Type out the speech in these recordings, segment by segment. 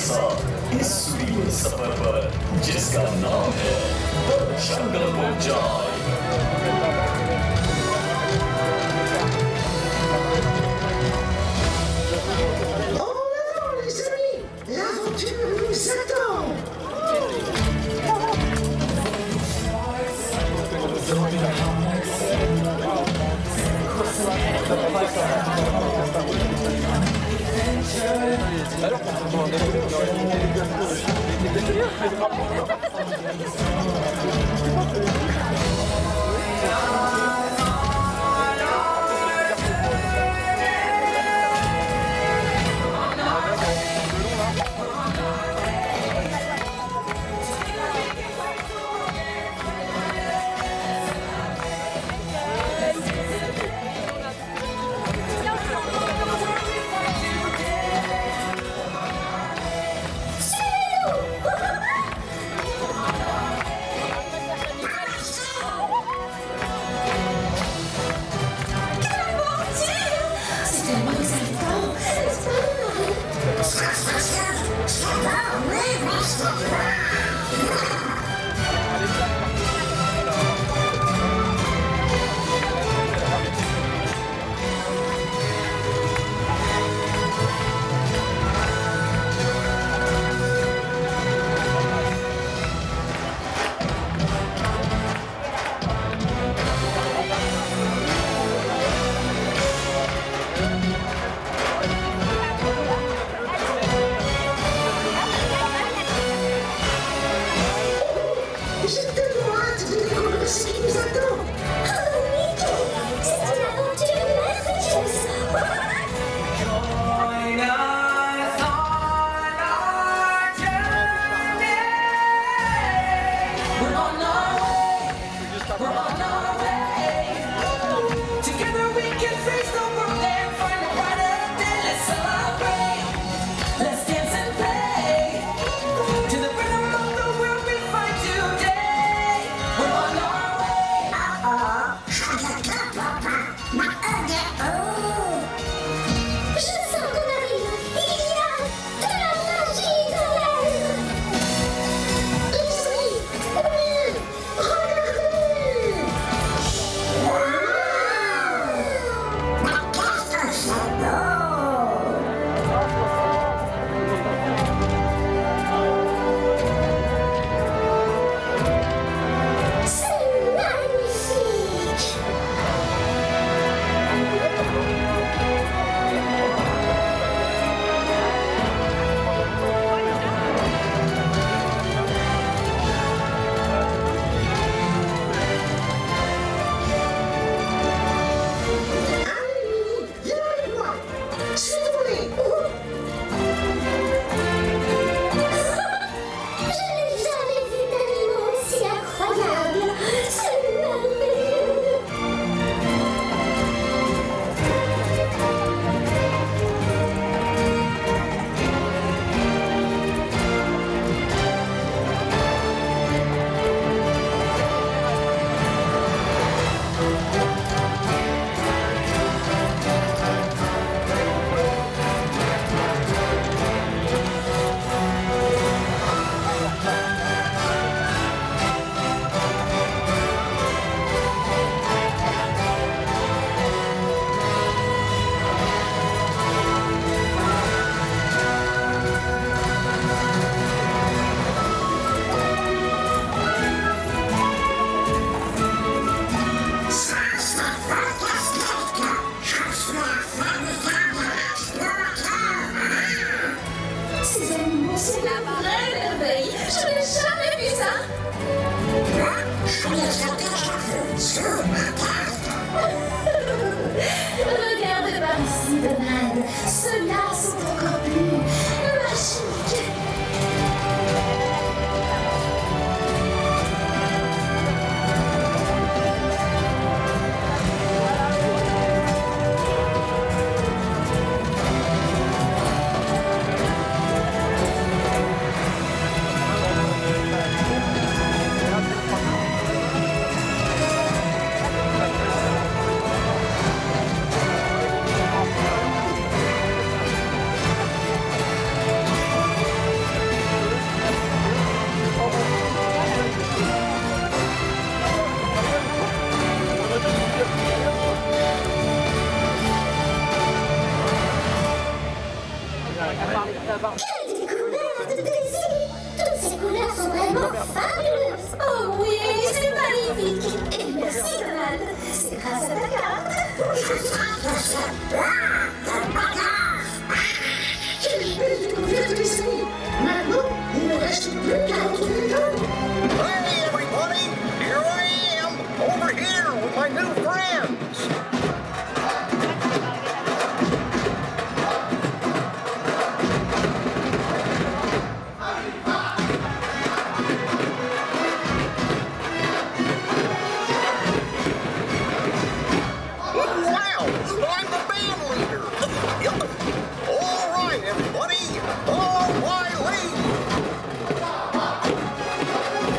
साथ इस सुरीले सफर पर जिसका नाम है जंगल panchayat. Regarde par ici, Donald. Ceux-là sont encore plus magiques. Quelle belle découverte, les amis! Maintenant, il ne reste plus qu'à retrouver l'homme. Hey, everybody! Here I am, over here with my new friends! Wow! I'm the band leader! All right, everybody! Follow my lead!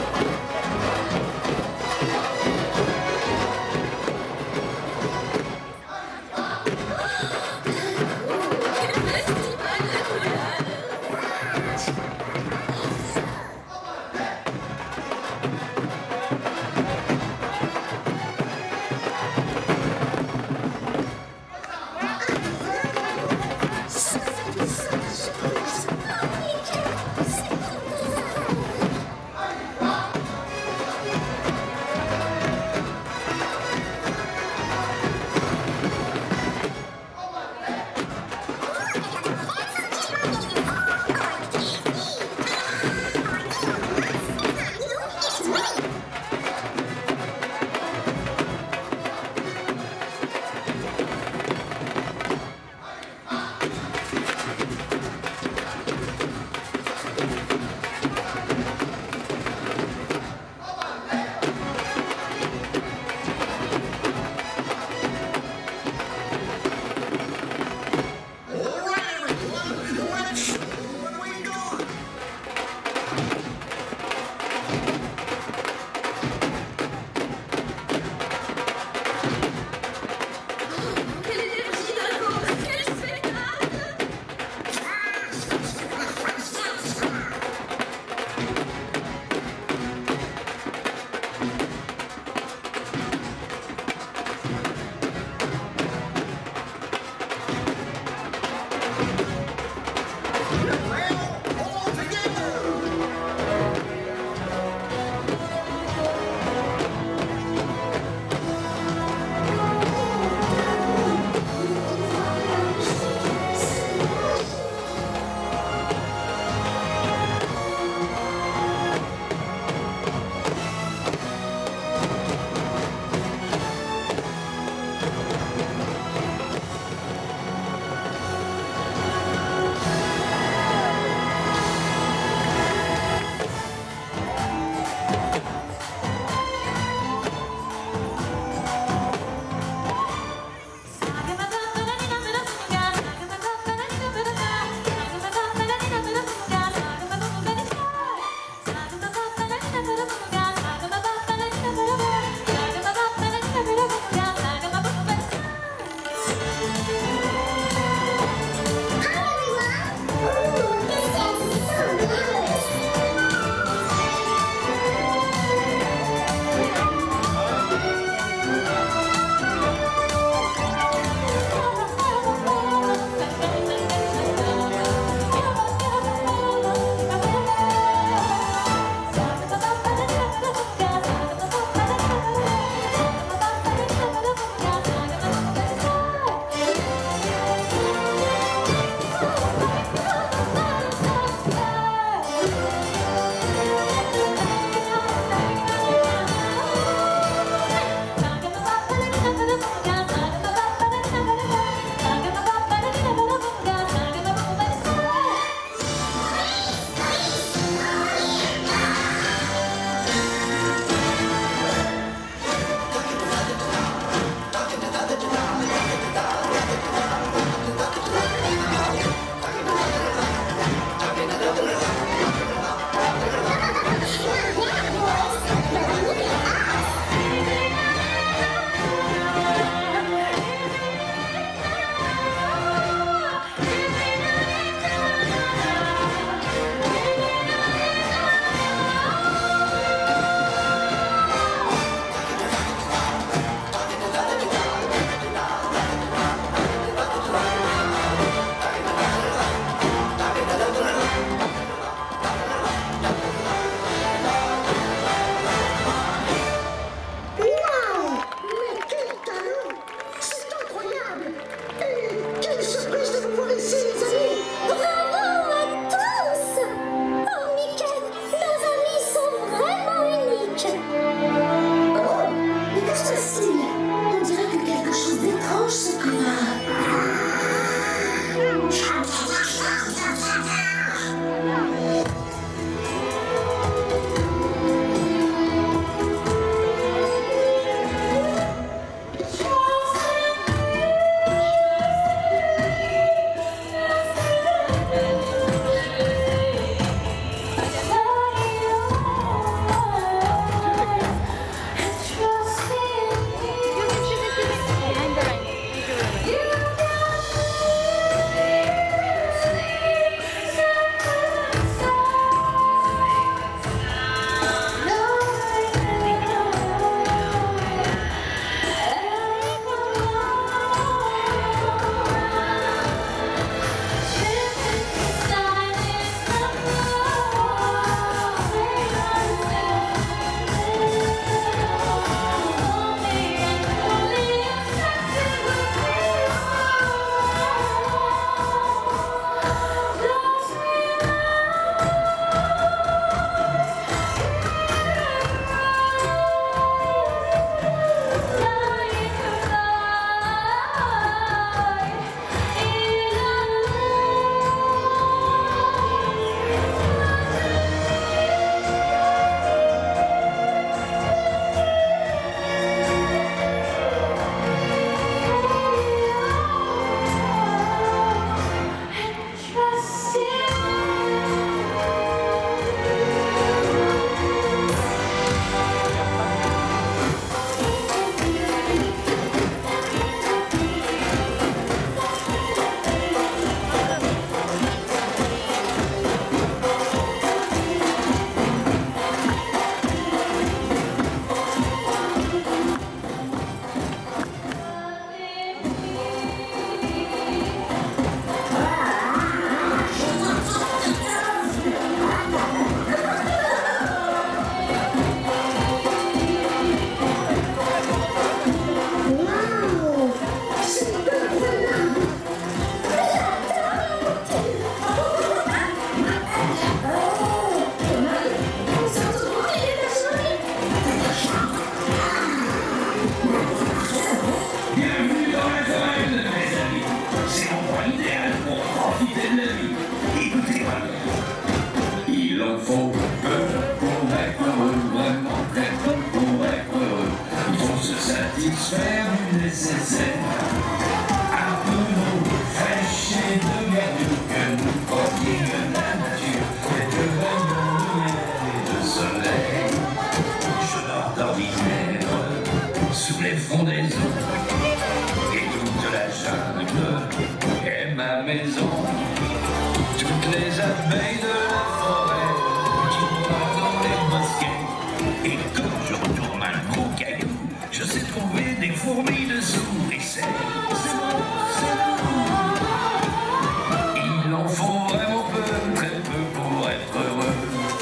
des frondaisons. Et toute la jungle est ma maison. Toutes les abeilles de la forêt qui voient dans les bosquets. Et quand je retourne un gros caillou, je sais trouver des fourmis dessous. Et c'est bon, c'est bon. Il en faut vraiment peu, très peu pour être heureux.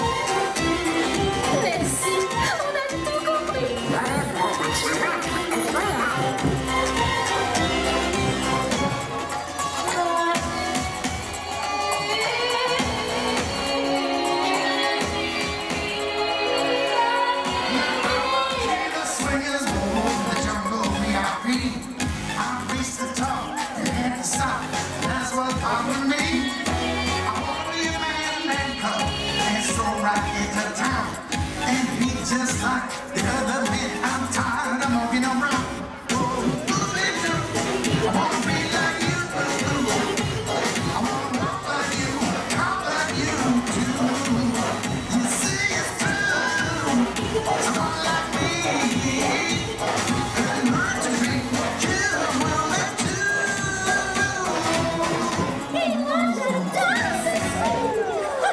Merci, on a tout compris. Just like the other men, I'm tired of walking around. I wanna be like you. I wanna walk like you, talk like you too. You see it's true. Someone like me can learn to be you will live too. Hey, moi j'adore ce film.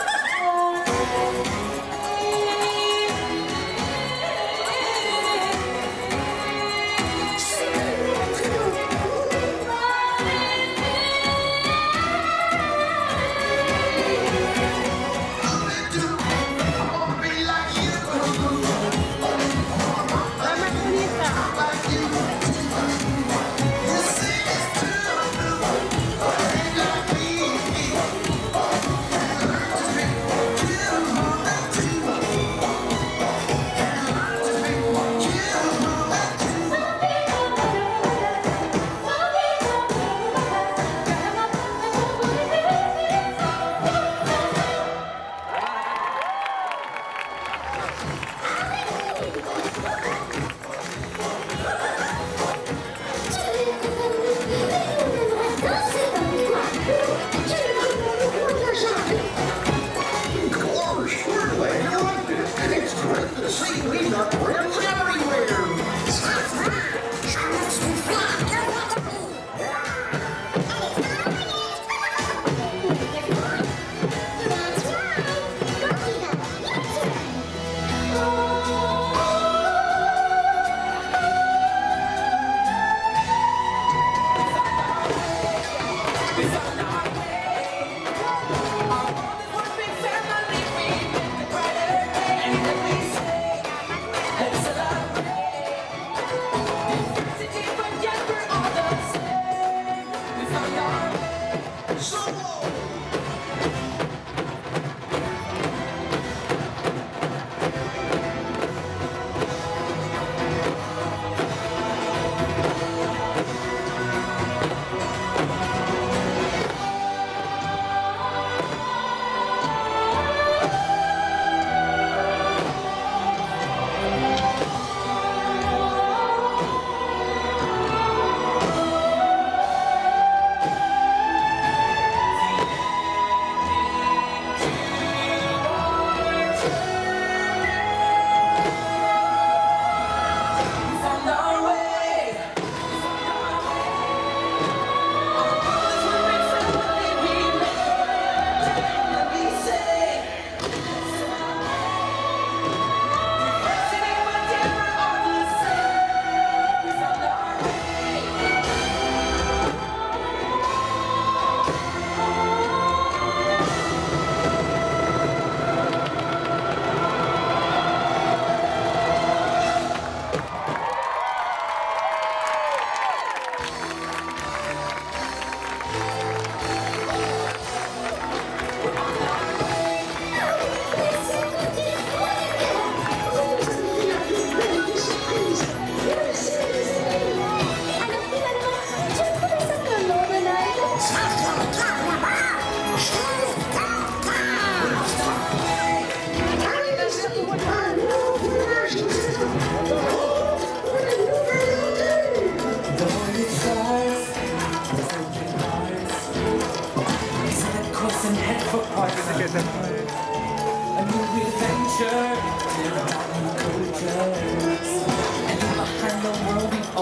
A new adventure, till our new cultures, and behind the world we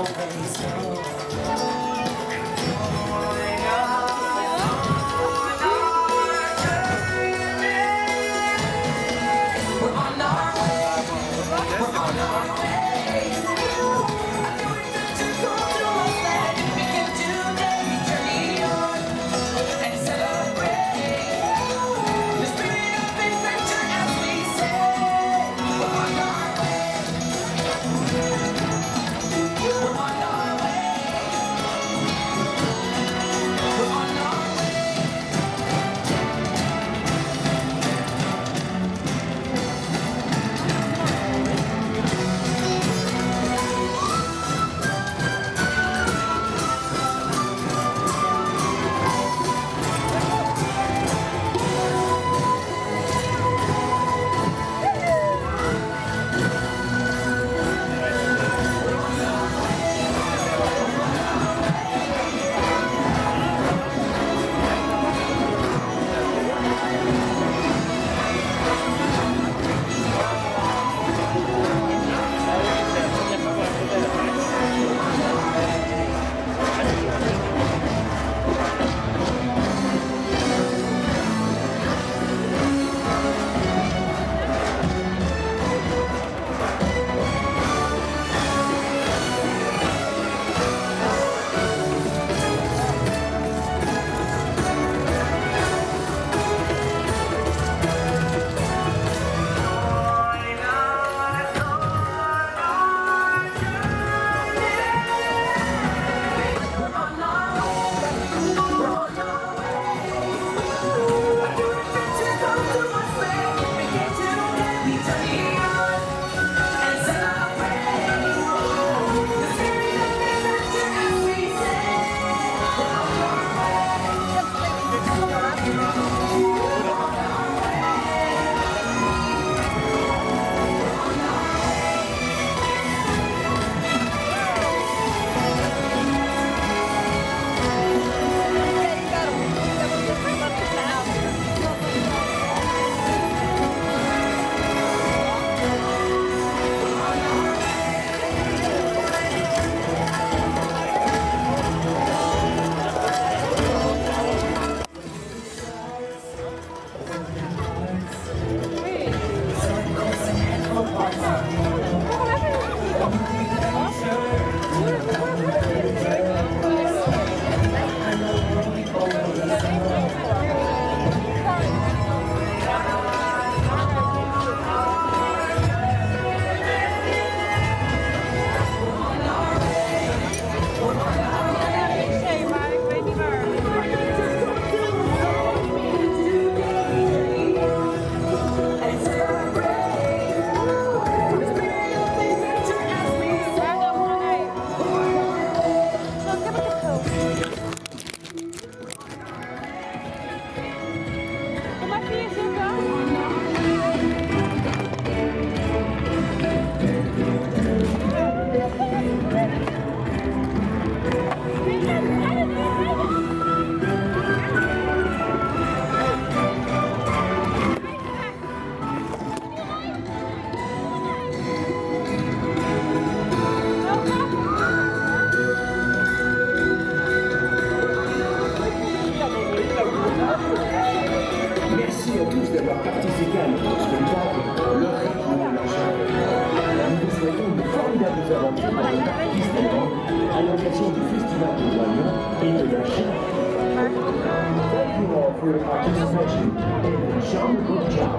for your participation and show a good job.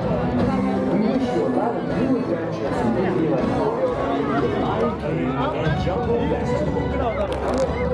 We wish you a lot of new adventures in Disneyland Park, the Lion King and Jungle Festival.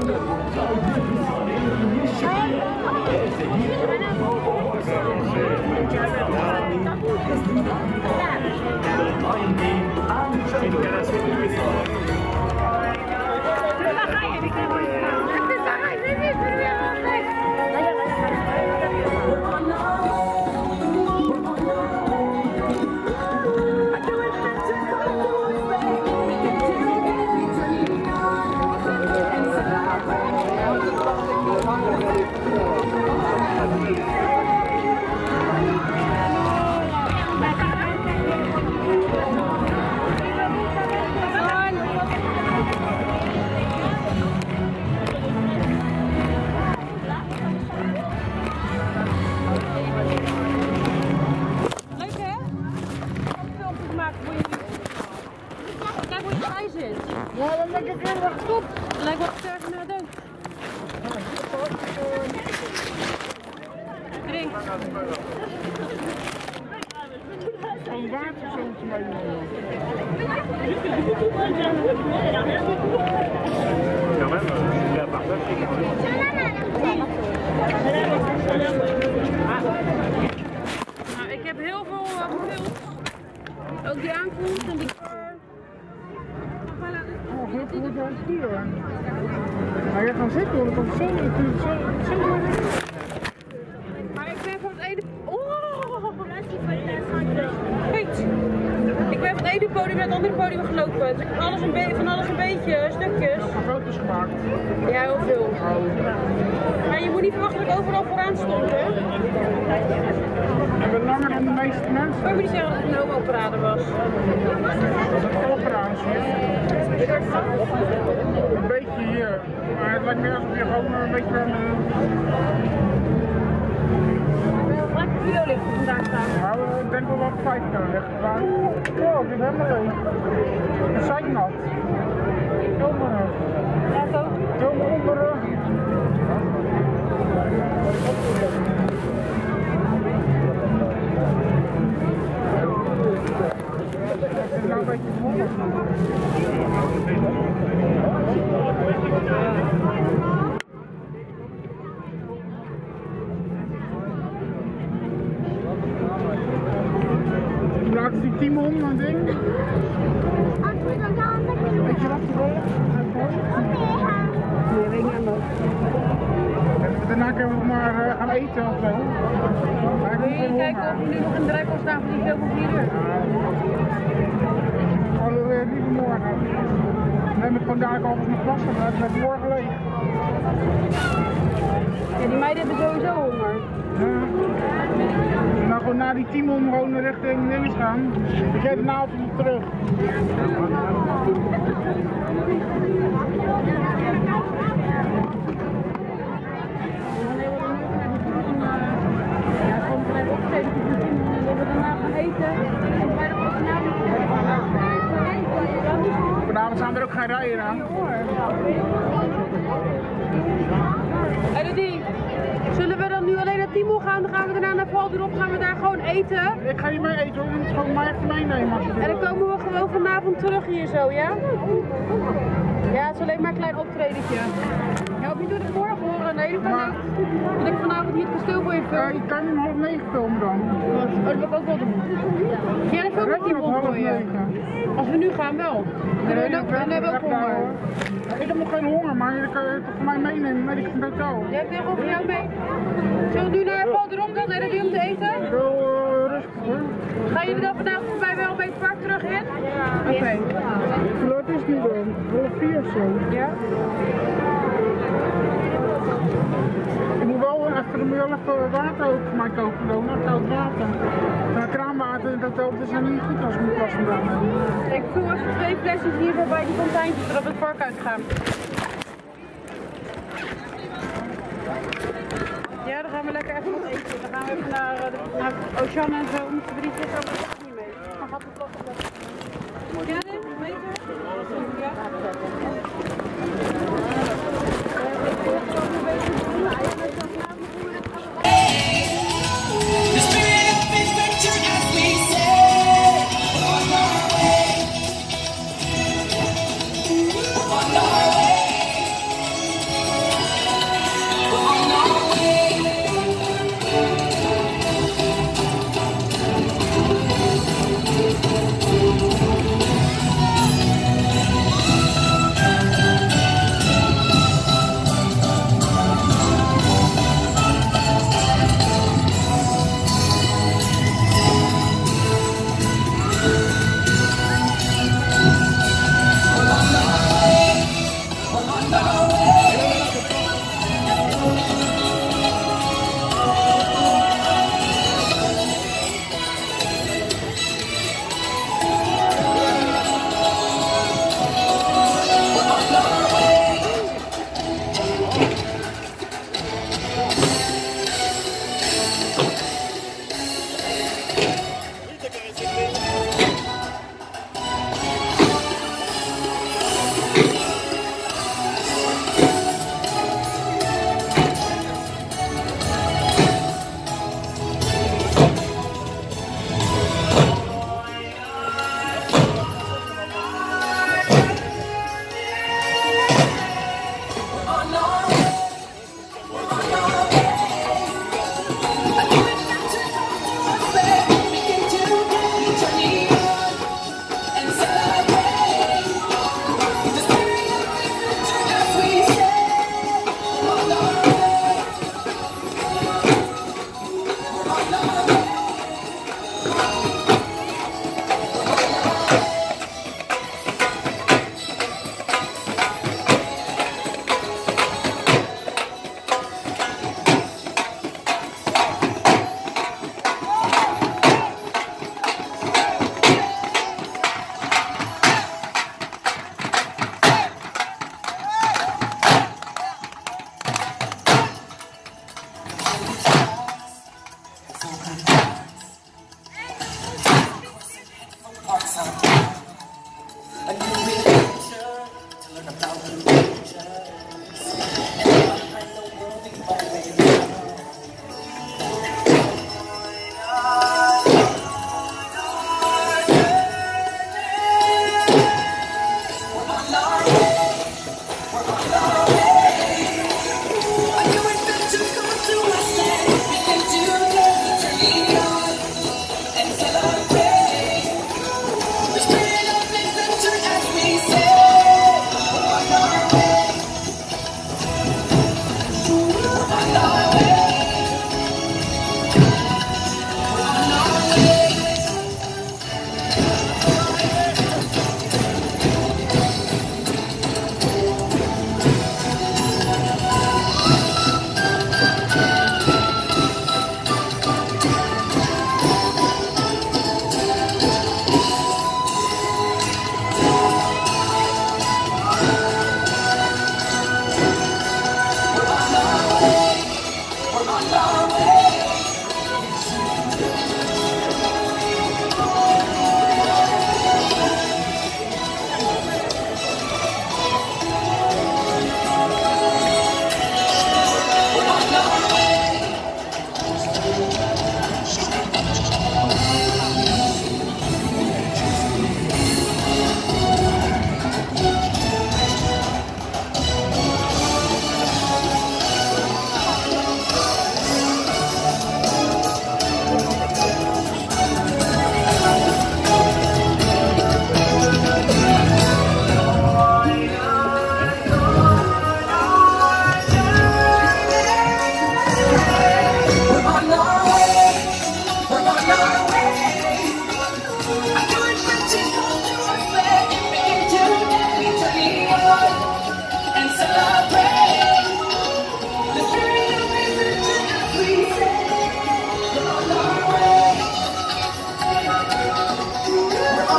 Ja, dan denk ik helemaal gestopt. Het lijkt wel sterven naar de dood. Drink. Een waterzootje meenemen. Nou, ik heb heel veel gefilmd. Ook die aankomst en die Dit moet wel sturen. Maar je gaat zitten, want dan zo natuurlijk zo. Maar ik ben van het ene... Goed. Ik ben van het ene podium naar het andere podium gelopen. Dus ik heb van alles een beetje, stukjes. Heb je foto's gemaakt? Ja, heel veel. Maar je moet niet verwachten dat ik overal vooraan stond, hè? En we langer dan de meeste mensen. Ik moet niet zeggen dat het een homo-parade was. Dat is een operatie. Een beetje hier. Maar het lijkt meer alsof je gewoon een beetje aan de... Lekker videolicht vandaag staan. Nou, ik denk wel wat 5 kan weggegaan. Oh, ik ben helemaal leeg. Het zijn nat. Helemaal Ja, zo. helemaal onder. Ik ben nou een beetje vermoeid. Laat die Timo om, een ding. Weet je wat toevallig? Nee, weet ik niet nog. Daarna kunnen we nog maar gaan eten of zo. Wil je kijken of we nu nog in de rij kan staan voor die veel van 4 uur? Liever morgen. Dan neem ik gewoon dadelijk alvast mijn plassen, maar het is morgen leeg. Ja, die meiden hebben sowieso honger. Nou, gewoon na die Timon gewoon richting links gaan. Ik geef de naald niet terug. Ja, gewoon gelijk opsteden voor de 10 minuten en we daarna gaan eten. En wij nog Vanavond staan er ook geen rijen aan. Elodie, zullen we dan nu alleen naar Timo gaan? Dan gaan we daarna naar Valderop, gaan we daar gewoon eten. Ik ga niet mee eten hoor, je moet gewoon mij even meenemen als je wil. En dan komen we gewoon vanavond terug hier zo, ja? Ja, het is alleen maar een klein optredentje. Ja, of je doet het morgen horen? Nee, dat kan niet. Dat ik vanavond niet het kasteel voor je film. Ja, je kan hem 8:30 filmen dan. Oh, dat wil ik ook wel doen. Ja, dat wil ik ook niet voor je. Als we nu gaan wel. En we hebben ook honger. Ik heb nog geen honger, maar je kan het toch voor mij meenemen met het hotel. Jij hebt weer gewoon voor jou mee. Zullen we nu naar Valderop dan? En dan weer om te eten? Heel rustig hoor. Gaan jullie dan vanavond bij wel bij het park terug in? Oké. Hoe laat is het nu dan? 3:30 of zo? Ja? Ik moet wel even water ook voor mij kopen dan, koud water. Kraanwater in het hotel, dat is dan niet goed als ik moet plassen dan. Ik voel even 2 flesjes hier zo bij die fonteintjes voordat we het park uitgaan. Ja, dan gaan we lekker even wat eten. Dan gaan we even naar Ocean en zo. Onze vriendjes ook niet mee. Maar gaat het vast op dat. Ja, dit? Meter? Ja. The spirit of adventure, as we say, on our way. On our way. On our way.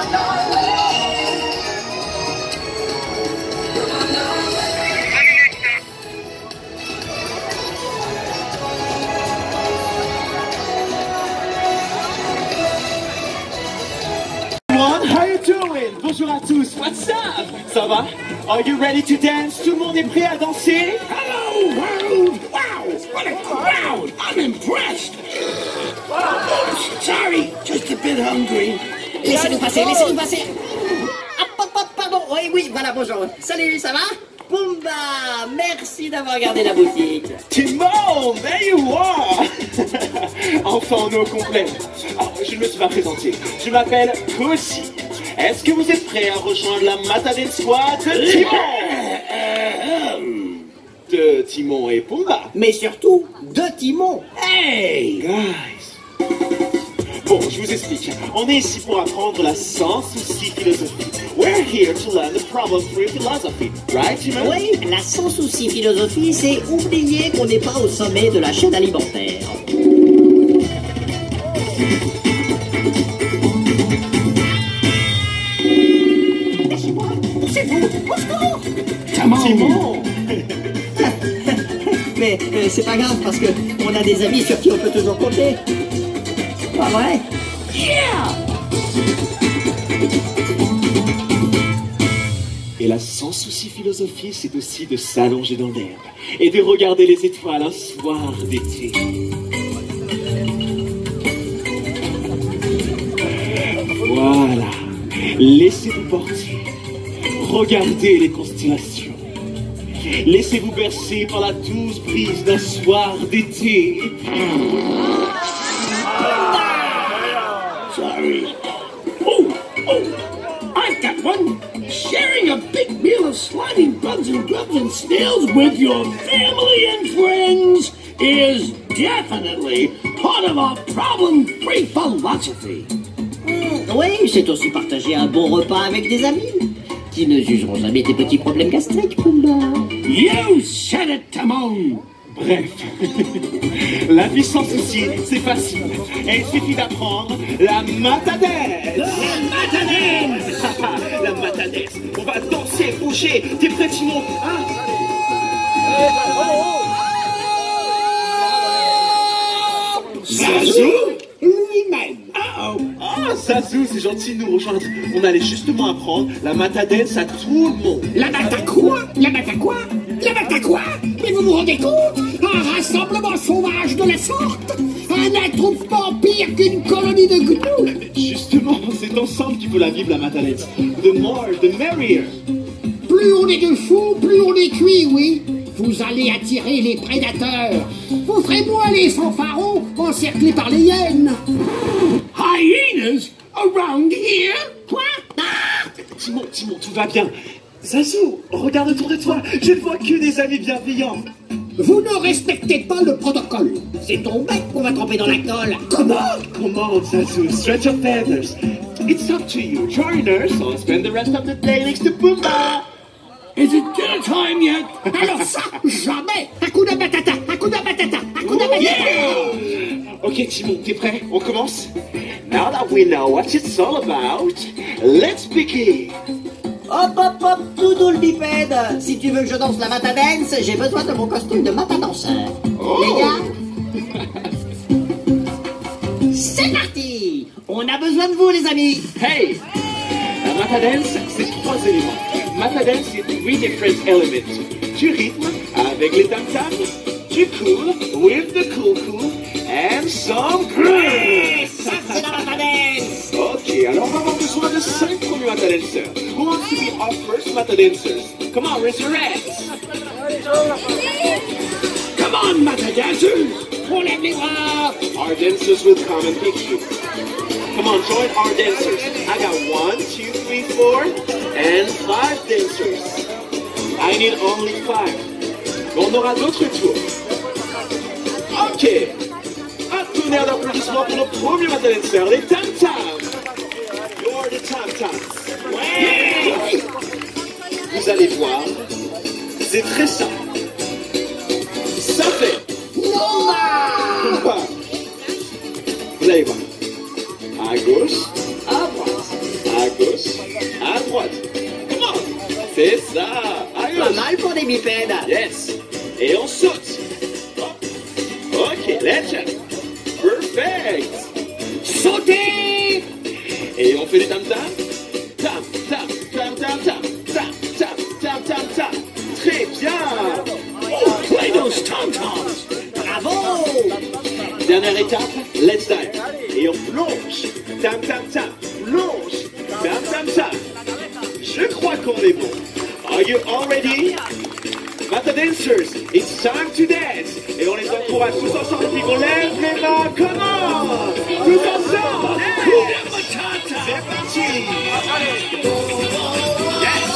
How you doing? Bonjour à tous, what's up? Ça va? Are you ready to dance? Tout le monde est prêt à danser? Hello, world! Wow, what a crowd! I'm impressed! Oh, sorry, just a bit hungry. Laissez-nous passer, laissez-nous passer. Hop, pardon. Oui, voilà, bonjour. Salut, ça va? Pumba, merci d'avoir gardé la boutique. Timon, there you are! Enfin, on est au complet. Alors, je ne me suis pas présenté. Je m'appelle Kossi. Est-ce que vous êtes prêts à rejoindre la Matadine Squad de Timon? De Timon et Pumba. Mais surtout, de Timon. Hey, guys! Bon, je vous explique. On est ici pour apprendre la sans souci philosophie. We're here to learn the problem-free philosophy. Right, Timon? Oui, la sans souci philosophie, c'est oublier qu'on n'est pas au sommet de la chaîne alimentaire. Lâchez-moi, c'est vous, au secours! Timon! Mais c'est pas grave parce que on a des amis sur qui on peut toujours compter. Pas vrai? Yeah! Et la sans souci philosophie, c'est aussi de s'allonger dans l'herbe et de regarder les étoiles un soir d'été. Voilà. Laissez-vous porter. Regardez les constellations. Laissez-vous bercer par la douce brise d'un soir d'été. Sorry. Oh, I've got one. Sharing a big meal of slimy bugs and grubs and snails with your family and friends is definitely part of our problem-free philosophy. Oui, c'est aussi partager un bon repas avec des amis qui ne jugeront jamais tes petits problèmes gastriques, Pumba. You said it, Timon. Bref, la vie sans souci, c'est facile. Il suffit d'apprendre la matadelle. La matadelle. La matadelle. On va danser, bouger. T'es prêt, Timon? Hein? Zazu lui-même. Ah, Zazu, c'est gentil de nous rejoindre. On allait justement apprendre la matadelle à tout le monde. La mata quoi? La mata quoi? La mata quoi? Mais vous vous rendez compte? Un rassemblement sauvage de la sorte? Un attroupement pire qu'une colonie de gnous? Justement, c'est ensemble qu'il faut la vivre, la matadelle. The more, the merrier. Plus on est de fous, plus on est cuit, oui. Vous allez attirer les prédateurs. Vous ferez moins les fanfarons encerclés par les hyènes. Hyenas around here? Quoi? Timon, tout va bien. Zazu, regarde autour de toi. Je ne vois que des amis bienveillants. Vous ne respectez pas le protocole. C'est ton bec qu'on va tremper dans la colle. Comment? Come on, Zazu, stretch your feathers. It's up to you. Join us or spend the rest of the day next to Pumba. Is it dinner time yet? Alors ça, jamais. Hakuna Matata, Hakuna Matata, Hakuna Matata. Yeah! Ok, Timon, t'es prêt? On commence? Now that we know what it's all about, let's begin. Hop, Doudou le bipède. Si tu veux que je danse la matadance, j'ai besoin de mon costume de matadanseur. Oh. Les gars, c'est parti. On a besoin de vous, les amis. Hey! La matadance, c'est 3 éléments. Matadance, c'est 3 different elements. Du rythme, avec les tam-tams. Du cool, with the cool, and some grace. Ça, c'est la matadance. Ok, alors on va avoir besoin de 5 premiers matadancers. Who wants to be our first matadancers? Come on, raise your hands. Come on, Matadancers. On lève les bras. Our dancers will come and pick you. Come on, join our dancers. I got 1, 2, 3, 4, and 5 dancers. I need only 5. On aura d'autres tours. Ok. Un tonnerre d'applaudissements pour nos premiers matadancers, les tam-tams. You're the tam-tams. Ouais. Vous allez voir, c'est très simple. Ça fait. Vous allez voir. À gauche, à droite, à C'est ça. À Pas gauche. mal pour des bipèdes. Yes. Et on saute. Hop. Ok, let's jump. Perfect. Sautez! Et on fait des tam-tam. Tam, tam, tam, tam, tam, tam, tam, tam, tam, tam. Très bien. Oh, play those tom-toms. Bravo! Dernière étape, let's dive. Et on plonge. Tam, tam, tam. Plonge. Tam, tam, tam. Je crois qu'on est bon. Are you all ready? Mata dancers, it's time to dance. Et on les encourage tous ensemble. Et puis on lève les mains. Comment? Tous ensemble. C'est parti. Yes.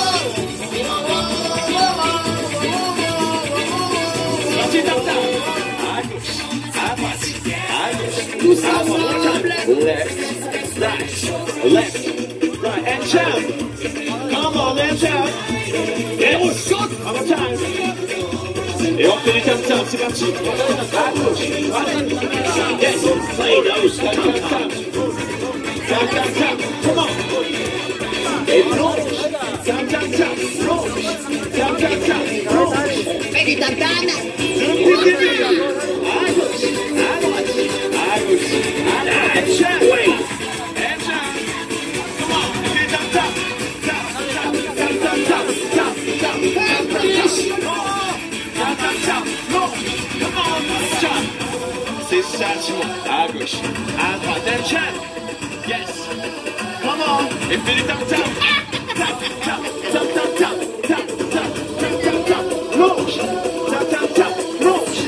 Parti tam tam. À gauche, à droite, à gauche. Tous à droite. ensemble. Left, right, and jump. Come on, and jump. Et on saute. One more time. Et on fait du tam-tam, c'est parti. À gauche, droite. Yes, play those tam-tam. Tam-tam-tam, come on. Et plonge. Tam-tam-tam, plonge. Tam-tam-tam, plonge. Fais du tam-tam. Depuis le début. À gauche, à droite, à gauche, à droite. And jump. And jump. Come on, fais du tam-tam. Tam-tam, tam-tam-tam, tam-tam, tam-tam. C'est ça, Simon. À gauche, à droite, and jump. Yes. Come on. Et fais du tam-tam. Tam-tam, tam-tam-tam, tam-tam, tam-tam-tam. Plonge. Tam-tam-tam, plonge.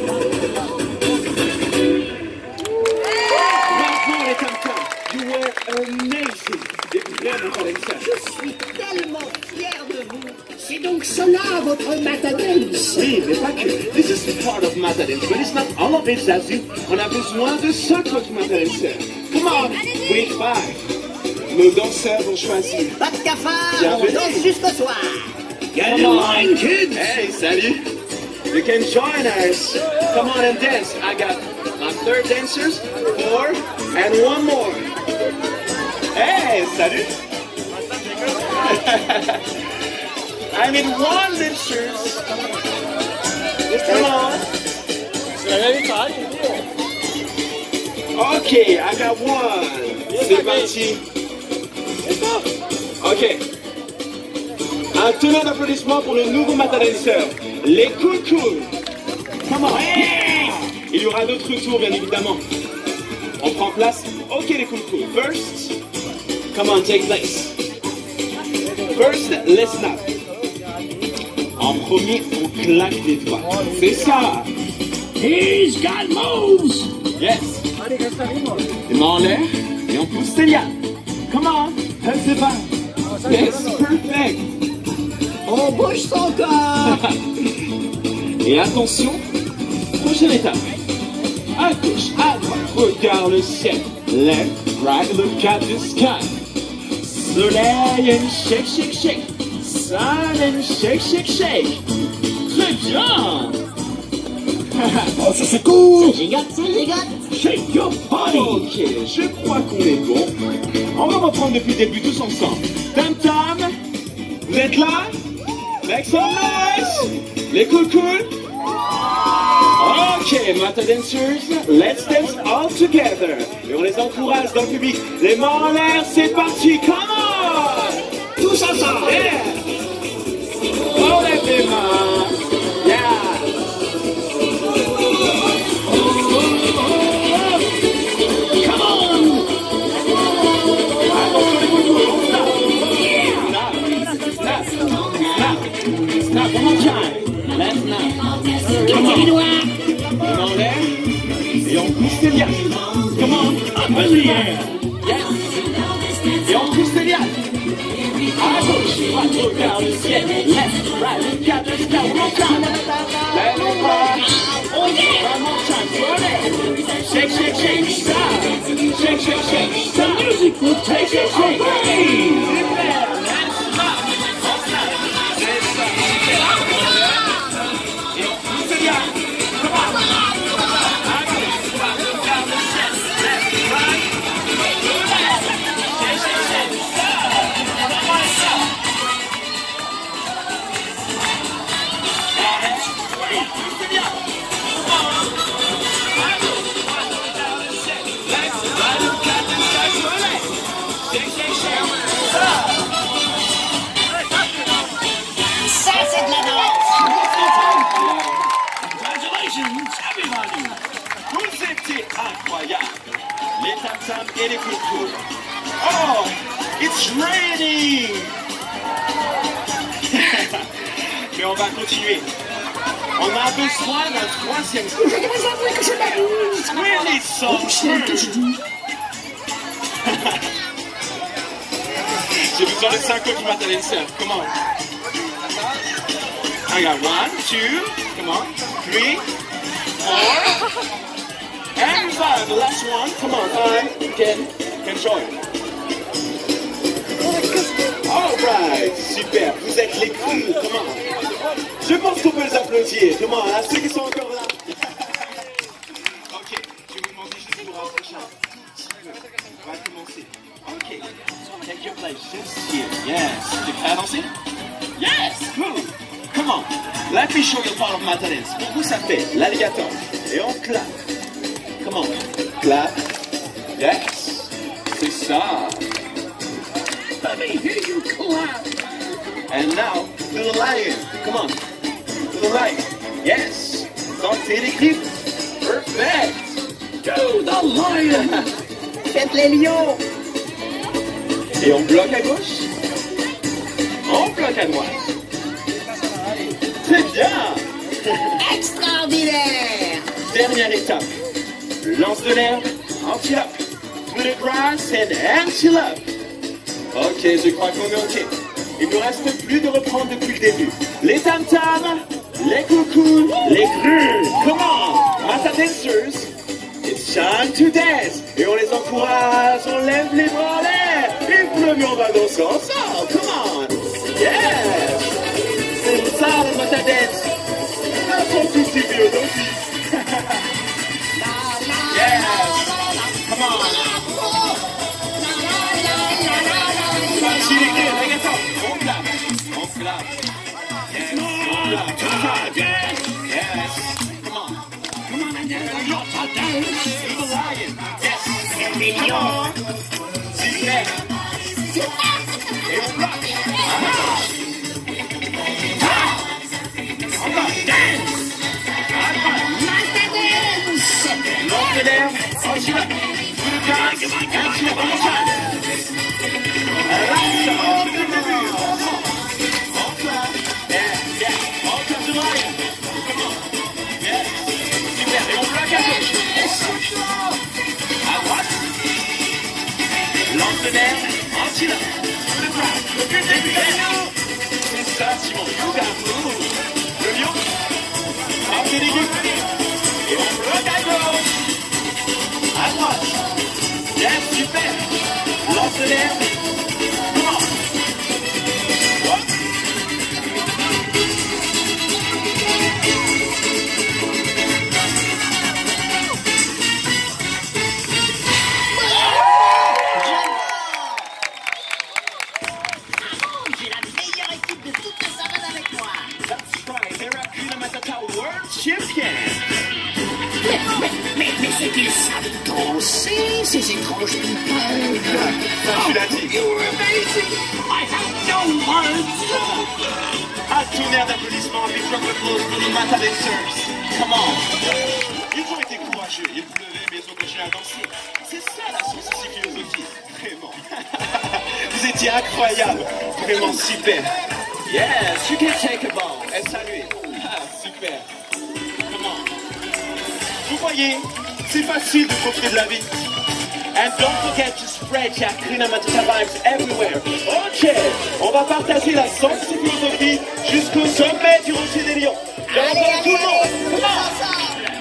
Bravo les tam-tam. You were amazing. Et vraiment comme ça. Je suis tellement fier de vous. C'est donc cela votre matadance. Oui, mais pas que. This is part of Matadance, but it's not all of it, Zazu. On a besoin de 5 autres Matadancers. Come on, week 5. Nos danseurs vont choisir. Pas de cafard, on Bienvenue. danse jusqu'au soir. Get in line, kids! Hey, salut! You can join us. Come on and dance. I got my 3rd dancers, 4, and 1 more. Hey, salut! I need 1 dancers. Come on. Okay, I got 1. C'est parti. Ok. Un tonnerre d'applaudissements pour le nouveau matadanceur, les Cool Cool. Come on. Yeah. Il y aura d'autres tours, bien évidemment. On prend place. Ok, les Cool Cool. First, come on, take place. First, let's snap. En premier, on claque les doigts. C'est ça. He's got moves. Yes. Les mains en l'air et on pousse les lianes. Come on, c'est pas. Yes, perfect. On bouge son corps. Et attention, prochaine étape. À gauche, à droite, regarde le ciel. Left, right, look at the sky. Soleil and shake, shake, shake. Sun and shake, shake, shake. Très bien. Oh, ça c'est cool. Ça gigote, ça gigote. Shake your body. Ok, je crois qu'on est bon. On va reprendre depuis le début tous ensemble. Tam tam. Vous êtes là? Make some noise. Les cool cool. Ok, Mata dancers, let's dance all together. Et on les encourage dans le public. Les mains en l'air, c'est parti. Come on. Tous ensemble. Yeah. On lève les mains. Yeah. Come on. Attention les cool cool, on snap. Snap, snap, snap, snap, one more time. Let's snap. Come on. Les mains en l'air. Et on pousse les lianes. Come on. Up in the air. Yes. Et on pousse les lianes. À gauche, droite, regarde le ciel. Left, right, regarde le ciel. One more time. Let me rock. One more time. Turn it. Shake, shake, shake. Stop. Shake, shake, shake. The music will take it away. Super. Let's rock. On snap. C'est ça. Et on pousse les lianes. Come on. À gauche, droite, regarde le ciel. Left, right. Shake, shake, shake. Stop. et les coucous. Oh, it's raining. Mais on va continuer. On a besoin d'un troisième coup. Really so J'ai besoin de 5 autres Matalenser. Come on. I got 1, 2, come on, 3, 4, and 5. The last one. Come on, 5, 10. Enjoy. Alright, super. Vous êtes les clous. Come on. Je pense qu'on peut les applaudir. Come on, à ceux qui sont encore là. Ok, je vais vous demander juste pour rapprocher. On va commencer. Ok, take your place just here. Yes. Tu es prêt à danser? Yes, cool. Come on, let me show you part of my talents. Pour vous, ça fait l'alligator. Et on clap. Come on, clap. Yes, c'est ça. Let me hear you clap. And now, to the lion. Come on, to the lion. Yes, sortez les griffes. Perfect. To the lion. Faites les lions. Et on bloque à gauche. On bloque à droite. C'est bien. Extraordinaire. Dernière étape. Lance de l'herbe, anti-up. To the grass and anti-up. Ok, je crois qu'on est ok. Il ne nous reste plus de reprendre depuis le début. Les tam-tams, les coucous, les grues. Come on, Mata Dancers. It's time to dance. Et on les encourage, on lève les bras en l'air. Il pleut, mais on va danser ensemble. Come on. Yes. C'est ça, les Mata Dance. Ils sont tous si vieux aussi. Yes. Come on. Vas-y les gars, regarde. On clap. On clap. Yes. On clap. Yes. Come on. Come on, Mata Dance. To the lion. Yes. Come on. Super. Et on bloque. Encore. Dance. Mata Dance. Lance de l'herbe. Anti-up. To the grass. Anti-up. On time. Lance de l'herbe, anti-là. C'est ça, Simon. Yoga move. Le lion. Après les gueux. Et on bloque à gauche. À droite. Yes, super. Lance de l'herbe. Come on. Hop. Mais c'est qu'ils savent danser, ces étranges people. Tu l'as dit. You're amazing. I have no words. Un tonnerre d'applaudissements, big round of applause pour les Mata Dancers. Come on. Ils ont été courageux, il pleuvait, mais ils ont continué à danser. C'est ça la Suisse philosophie. Vraiment. Vous étiez incroyables. Vraiment super. Yes, you can take a bow. Et saluez. Ah, super. Comment? Vous voyez, c'est facile de profiter de la vie. And don't forget to spread your Hakuna Matata vibes everywhere. Ok, on va partager la sens philosophie jusqu'au sommet du Rocher des Lions. Allez, tout le monde. Comment?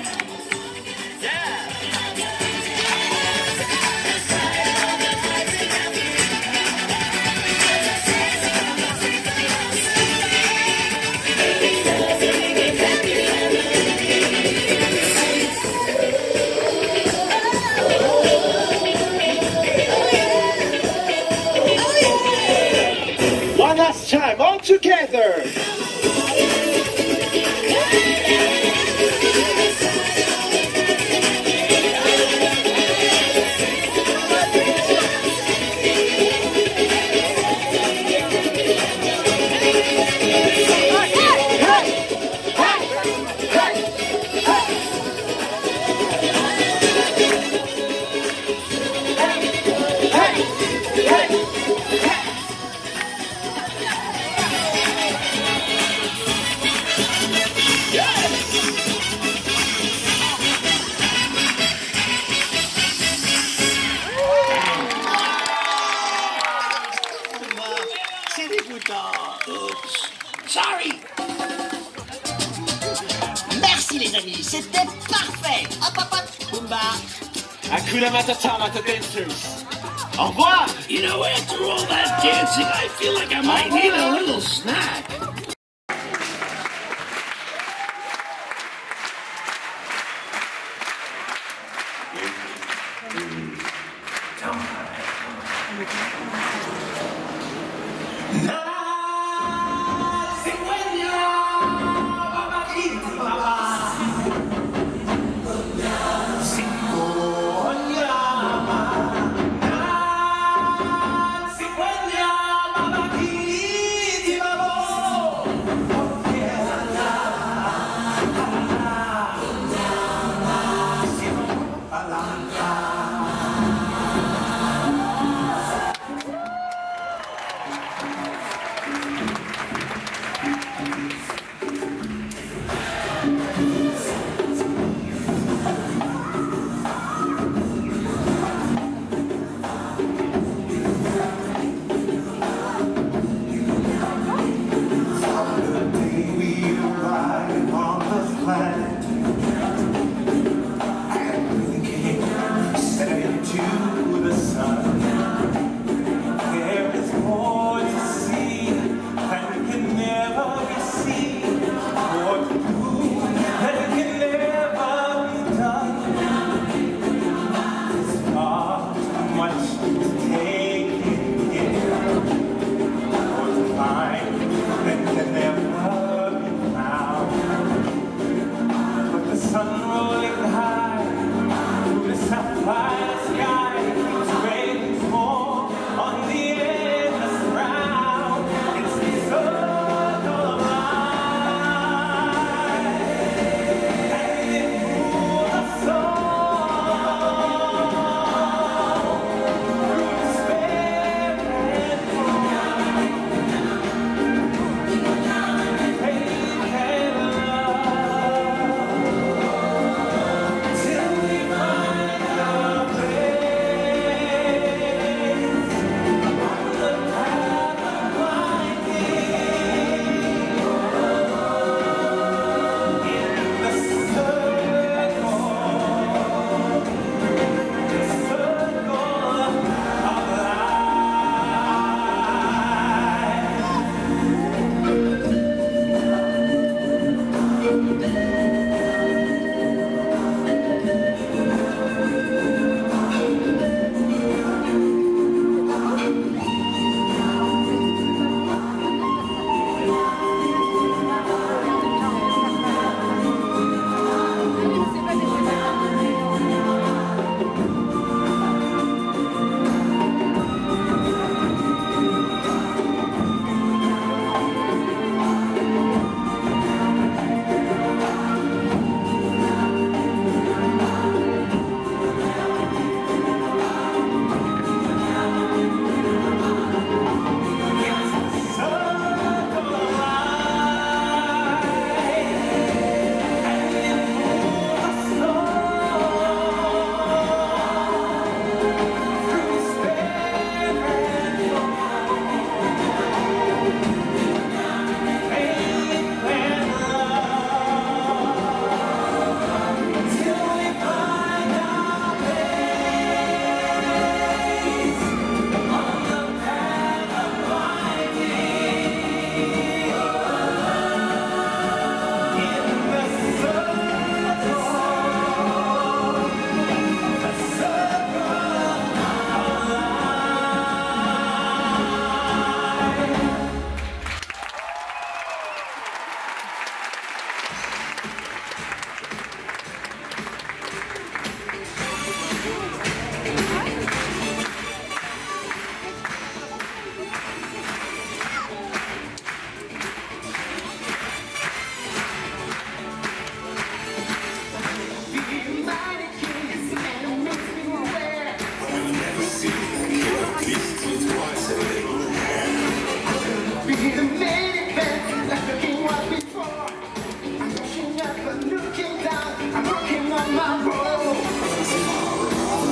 Last time, all together. dégoûtant. Oups. Sorry. Merci les amis, c'était parfait. Hop hop hop, Pumba. Hakuna Matata, Mata dancers. Au revoir. You know, after all that dancing, I feel like I might need a little snack.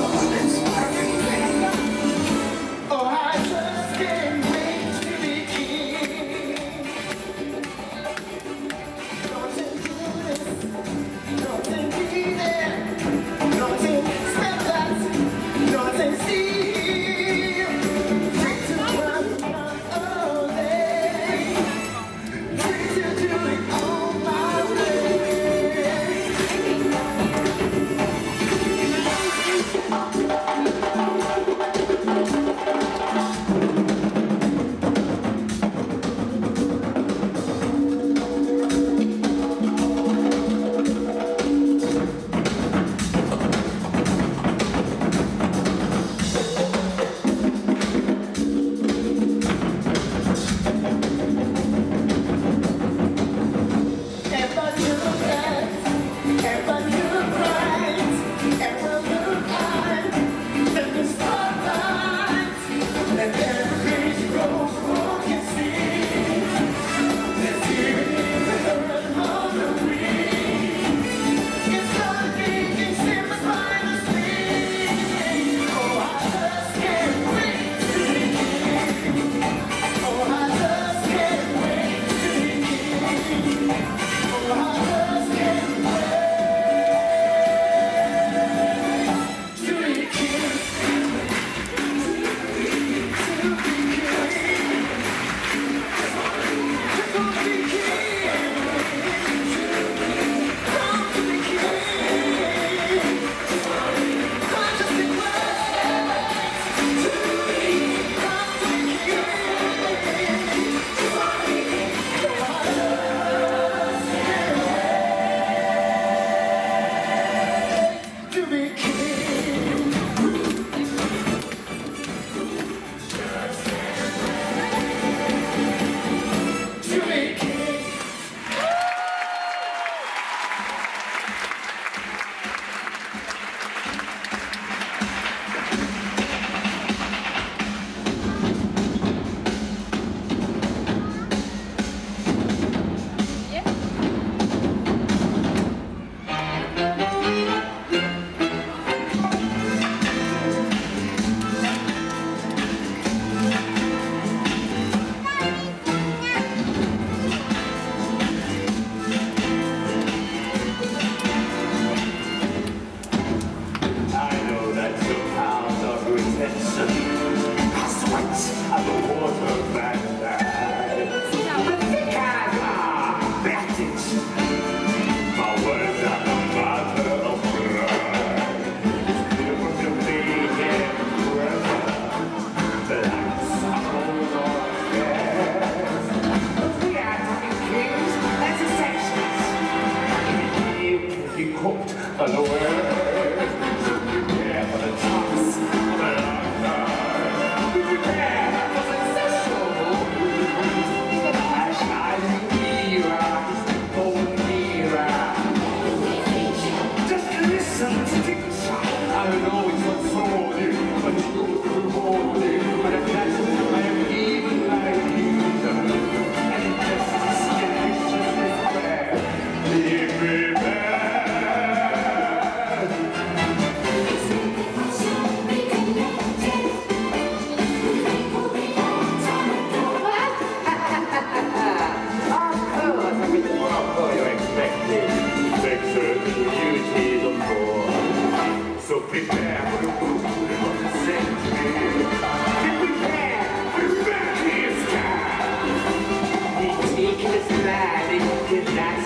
Oh, I just can't wait to be king.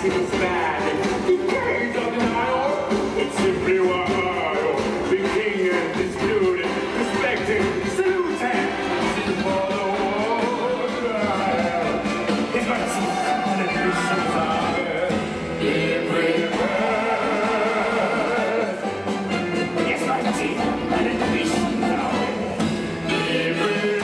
is bad. The cage of denial, it's simply wild. The king and disputed, respected, saluted. This is for the world. His mercy and ambitions are everywhere. Yes, mercy and ambitions are everywhere.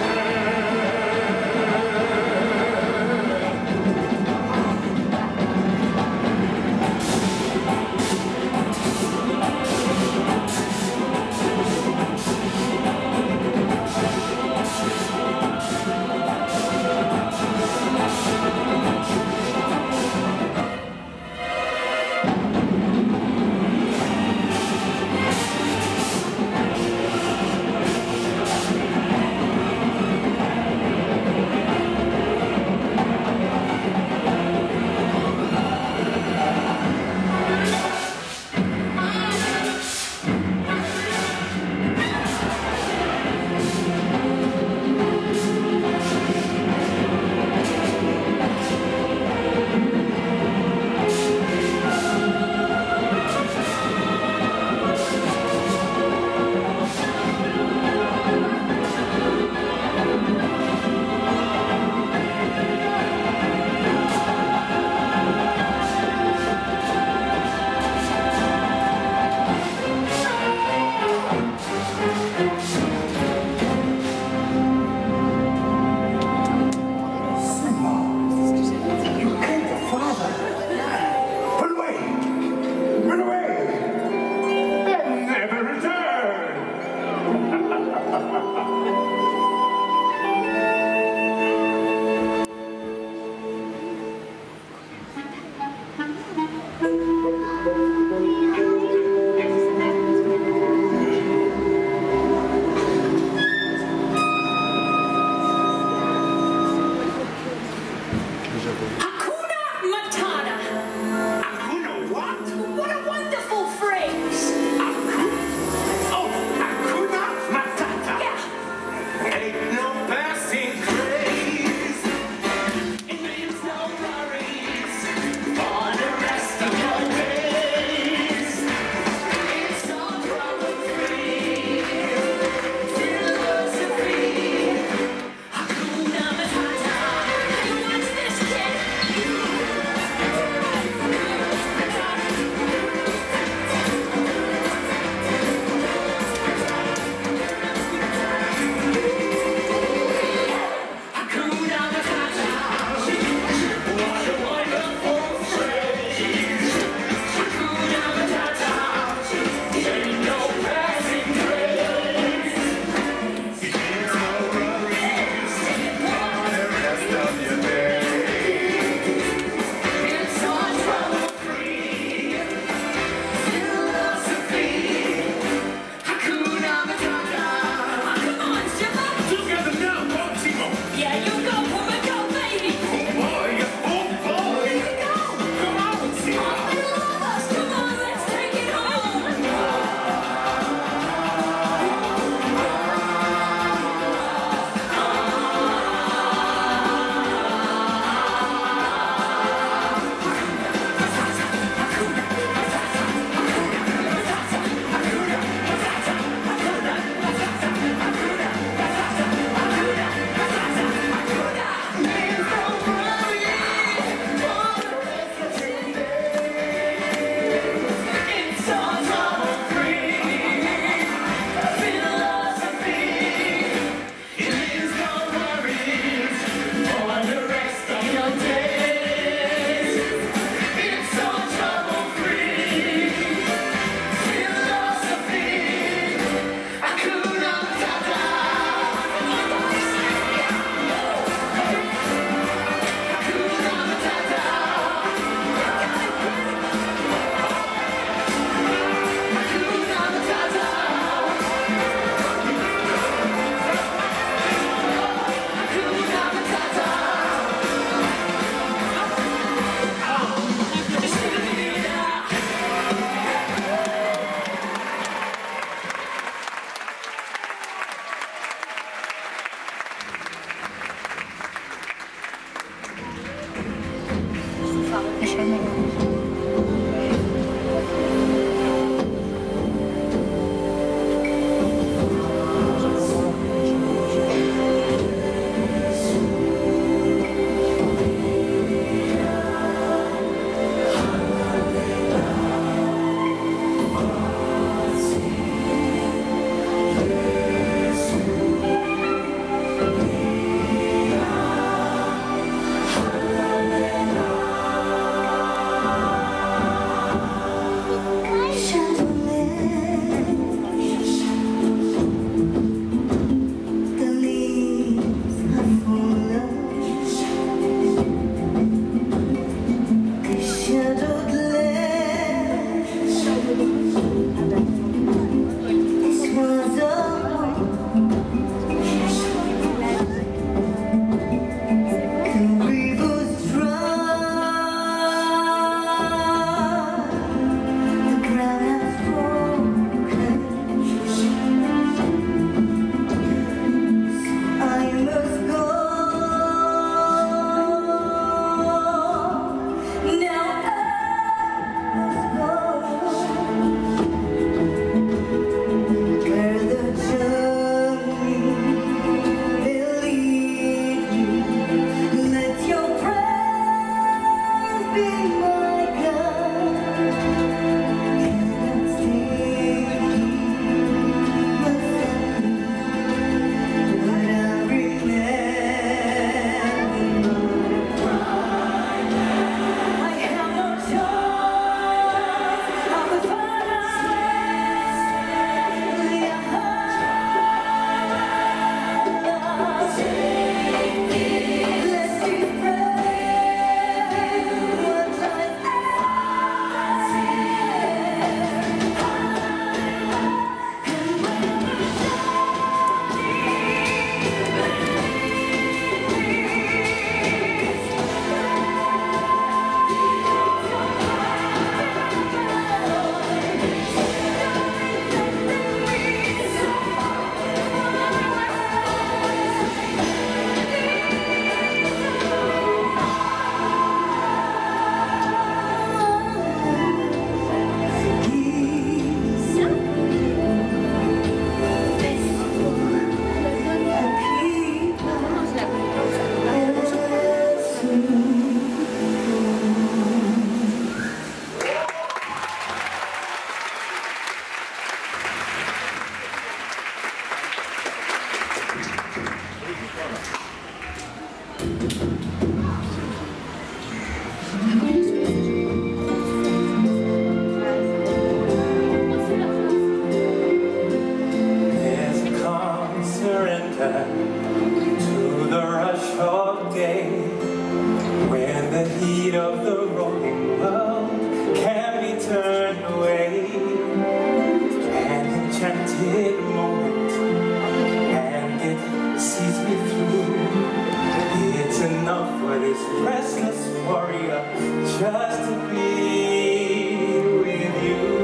There's a calm surrender to the rush of day, when the heat of the rolling world can be turned away. An enchanted moment, and it sees me through. It's enough for this restless warrior just to be with you.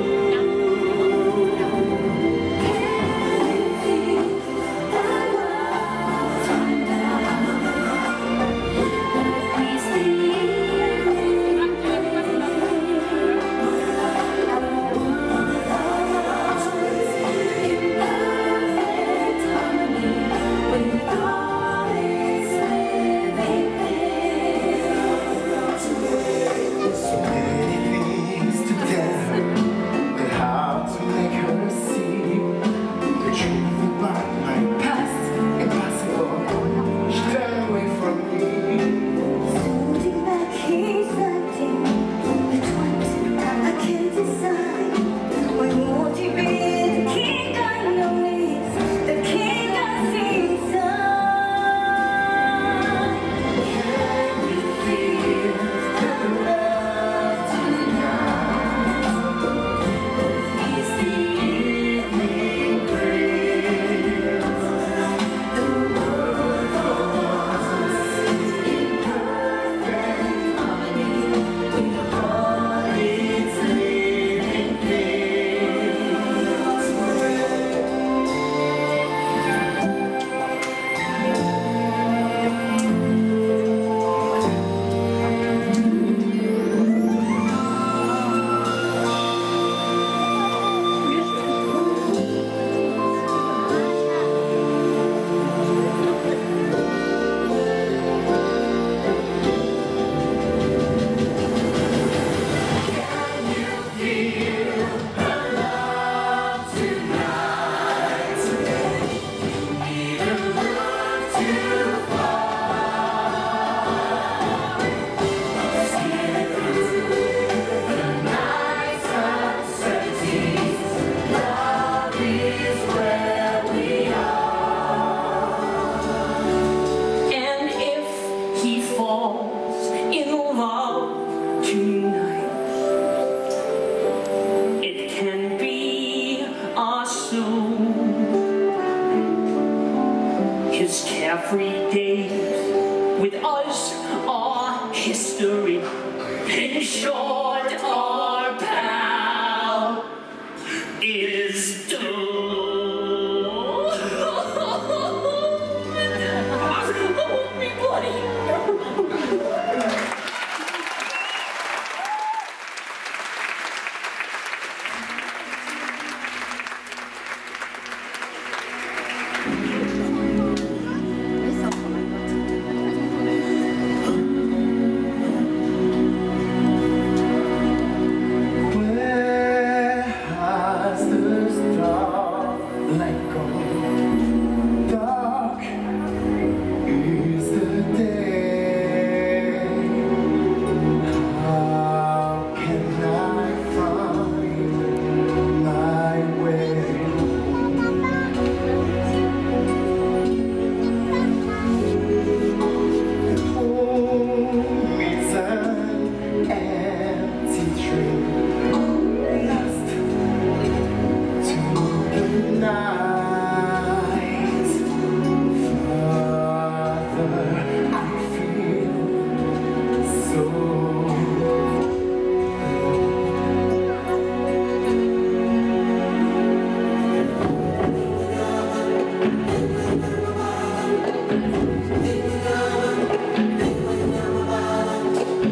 His carefree days with us are history. In short, our pal is doomed. Me buddy.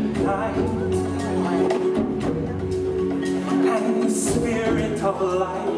Of life